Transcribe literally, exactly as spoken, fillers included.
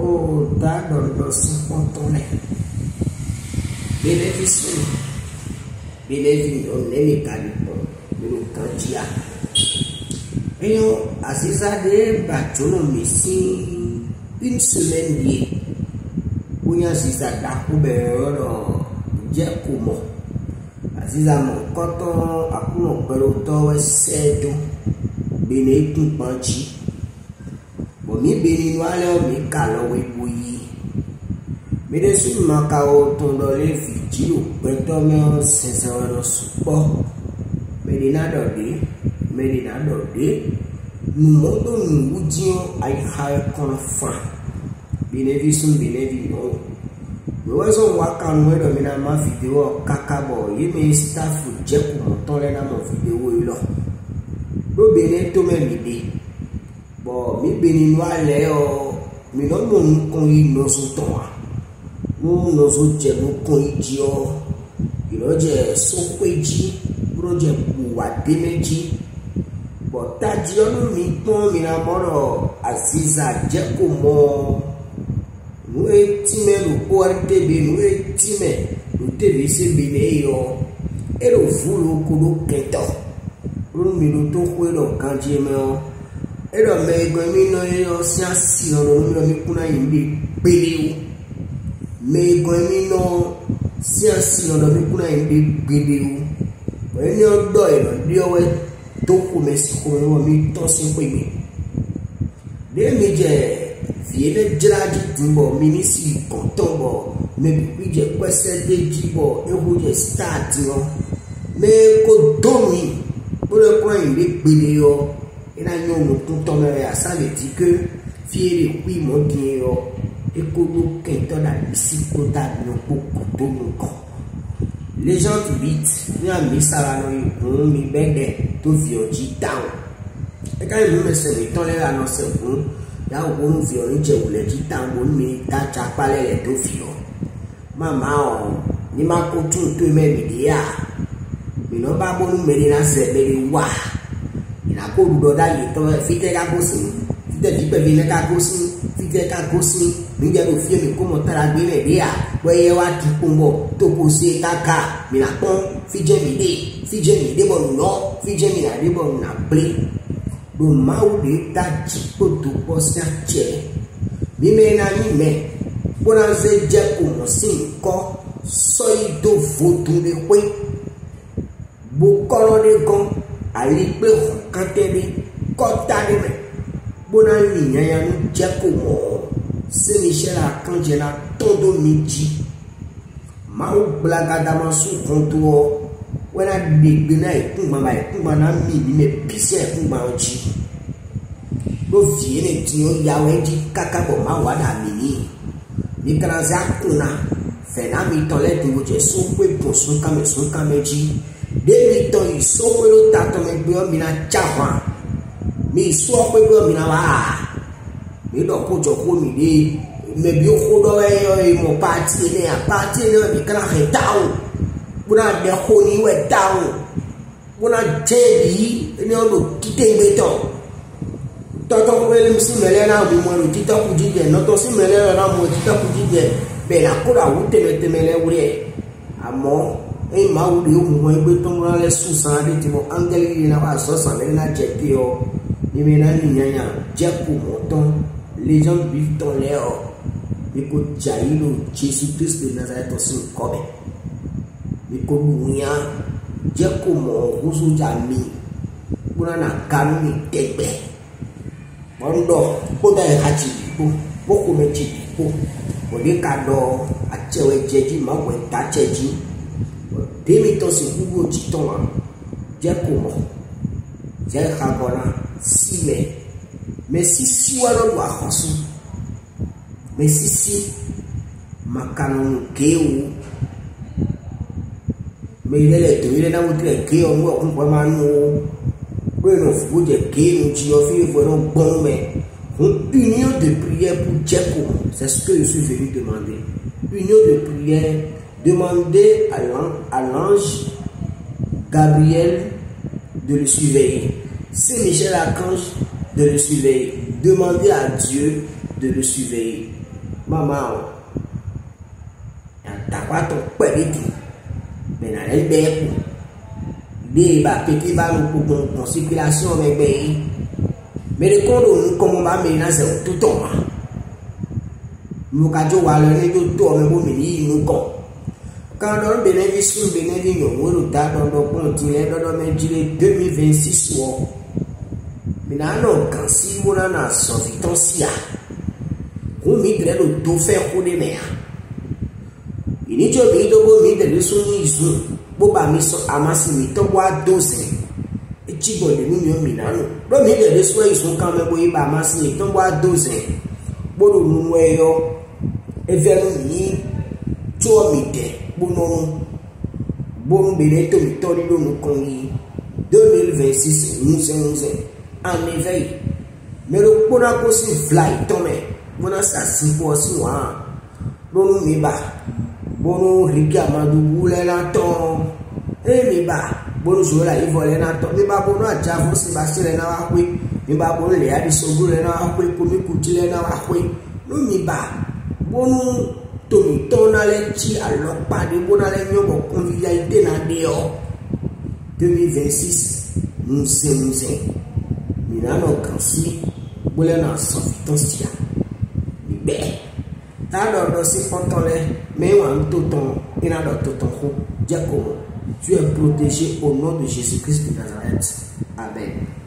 o da do se pontone bele visu bele vi o nele kalipo bele kanjia eyo asisade bachono misi une semaine liée punya sisa daku bero je kumo asisa mo koto aku no pero to sedo bele tu panchi bo mi bele no ale o mi kalo we boyi mi de su makao to do le fiji o peto me sesa no supo me de na do de me de na do de numoto nuwujio ai hai konfa binevisum binevino wezo waka nwedo mina ma video kakabo yime staff je ko moton le na mo video ilo do bene to me mide bo mi beni no ale o mi no mo nkon yi no so ton wa mo no so je mo kon yi o ilo je so peji project bu wa de meji bo taji onu mi pon mi na moro aziza je ko mo nu etime lu po arte be nu etime lu tv se be ne yo e lo fulu ko do keto ru mi lu to ko lo kanje me o e lo me go mi no yo sia si o mi lo mi kuna yimbi pele o me go mi no sia si o mi kuna yimbi pele o e ni o do e lo di o we to ko me si ko mi to si ko mi de mi je fiele jiraji tumbo minisi kontombo me bi je kwese de jibo ewu je start yo me ko domi bo le ko yin be gbele yo ina nyo mo tun to me asale ti ke fiele wi mo din yo e ko lo kento na bisi ko ta no ko ko to mo ko les gens qui vite ni a mi sala no yi mi bede to vioji down e ka mi me se mi ton le la no se fun ya won fi o je wule ti tambo mi ta chapa le to fi o mama o ni ma ko tun to me mi dia mi no ba bonu me na se be wa ina ko do da yi to fi te ka ko si fi te fi pe vi ne ka ko si fi te ka ko si mi je do fi mi ko mo tara gbe le dia we ye wa ti pombo to ko se kaka mi na pon fi je mi de fi je mi de bo no fi je mi na de bo na ple do mau de taji ko to posia che mi me na ni me bona ze je ko mo sin ko so i do foto de pe bo kolo de kon ali pe kan te ni ko ta ni me bona ni yan yan je ko mo se mi se la kan je la todo miji mau blaga da ma su konto when I big night, put my put my name, me piece of my ochi. Go viene to your yaweji kakabo ma wada mini. Nikaraza kuna, Fenami toilet which is so quick for some come some cameji. David toy so well tato me bio mina chawa. Me so quick mina wa. Me don't put your home me, maybe you hold away your party in a party, you can head down. Buna de honi we down buna jebi ni o lo kite gbe to to to we le si mele na bi mo lo tita ku jije no to si mele na mo tita ku jije be la ko ra wu tele temele wure amo e ma wu de mu gbe to mo le su san de ti mo angeli ni na wa so san le na je ti o ni me na ni yan je ku mo ton les gens vivent dans l'air et ko jailo Jesus Christ de Nazareth so ko be ikobunya je ko mo husu jami kuna na kami tegbe bondo ko da hachi ko boko mechi ko o de ka do achewe jeji ma we ta cheji demi to si kugo ji ton wa je ko mo je ka bona si me me si si wa lo wa hosu me si si makano keu me ile to ile na wutre ke o mo kun pa ma nu o no fu je ke nu ji o fi fo no bon me une union de prière pour Djeko, c'est ce que je suis venu demander. Union de prière, demandez à l'ange Gabriel de le surveiller. Saint Michel Archange de le surveiller. Demandez à Dieu de le surveiller. Maman, t'as quoi ton petit? Mais dans les bêtes, des petits ballons pour circulation avec des. Mais les condos, comme on va ménager tout le temps. Nous avons un peu de temps, mais nous avons un quand on bénéficie, on bénéficie, on a dans le continent, dans le deux mille vingt-six. Mais non, quand si on a sorti ton sia, on mettrait le tout faire pour les mers. Il n'y a pas de bon de son issue. Boba miso amasimi to wa doze. E chibo de mi mi nanu. Do mi de so isu kan me bo iba amasimi to wa doze. Bodo nu eyo. E venu ni to mi de. Bono bon bele to mi to do nu kon yi. deux mille vingt-six nous sommes en éveil. Mais le pona ko si fly to me. Bona sa si po si wa. Bono mi ba. Bono riga madubu le la ton. Eh mi ba. Bono so la ivo le na ton. Mi ba bono aja fo si ba se le na wa kwe. Mi ba bono le abi so bu le na wa kwe. Ko mi kuti le na wa kwe. No mi ba. Bono to mi ton na le chi alopa de bono le nyo bo convivialité na de o. deux mille vingt-six nous sommes mi na no kansi. Bole na so fitonsia. Mi be. Alors, si mais on tout ton, il a tout ton tu es protégé au nom de Jésus-Christ de Nazareth. Amen.